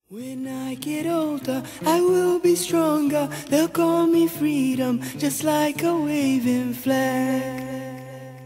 When I get older, I will be stronger. They'll call me freedom, just like a waving flag.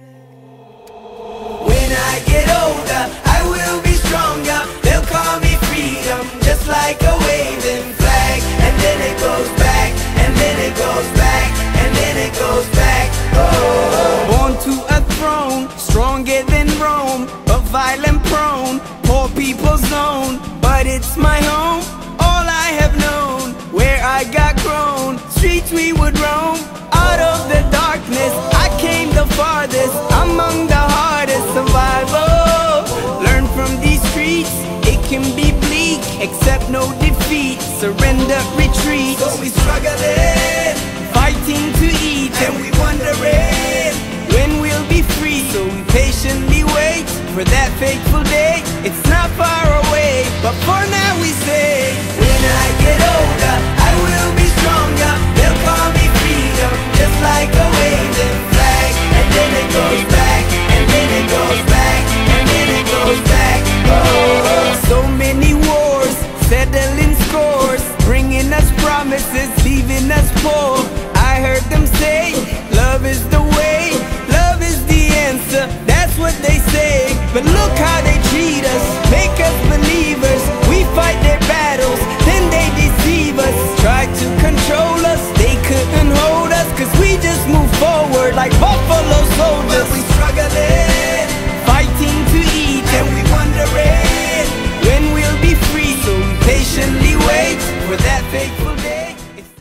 When I get older, I will be stronger. They'll call me freedom, just like a waving flag. And then it goes back, and then it goes back, and then it goes back. Oh. Born to a throne, stronger than Rome, but violent prone, poor people's zone. But it's my home, all I have known, where I got grown. Streets we would roam, out of the darkness I came the farthest, among the hardest. Survival, learn from these streets. It can be bleak, accept no defeat, surrender, retreat. So we struggling, fighting to eat, and we wondering when we'll be free. So we patiently wait for that fateful day. It's not far away, but for now we say, when I get older, I will be stronger. They'll call me freedom, just like a waving flag. And then it goes back, and then it goes back, and then it goes back. Oh. So many wars, settling scores, bringing us promises, leaving us poor.